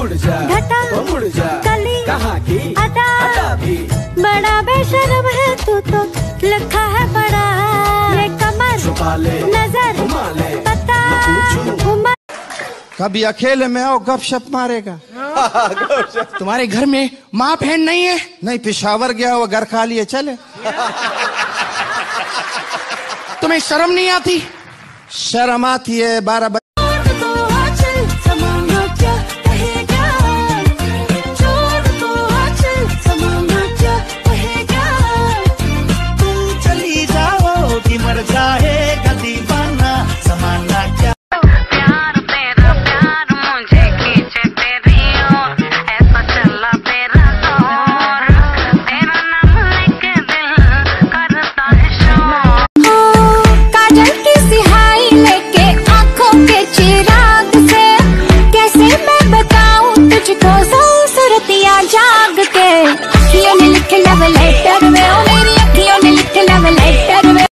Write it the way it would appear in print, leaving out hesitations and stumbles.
मुड़ जा घटा वो मुड़ जा कली कहाँ की अदा भी बड़ा बेशरम है तू तो लिखा है बड़ा ये कमर छुपा ले नजर घुमा ले पता उमर। कभी अकेले में आओ गपशप मारेगा। तुम्हारे घर में माँ बहन नहीं है? नहीं, पेशावर गया वो घर खा लिए चले। तुम्हें शर्म नहीं आती? शर्म आती है 12 मर जाएगा दीवाना समाना क्या। प्यार तेरा प्यार मुझे खींचे तेरी ओर ऐसा चला तेरा दौर तेरा नाम लेके दिल करता है शोर। काजल की सिहाई लेके आंखों के चिराग से कैसे मैं बताऊं तुझको सूरतियां जाग के। अखियों ने लिखे लव लेटर में, ओ मेरी अखियों ने लिखे लव लेटर में।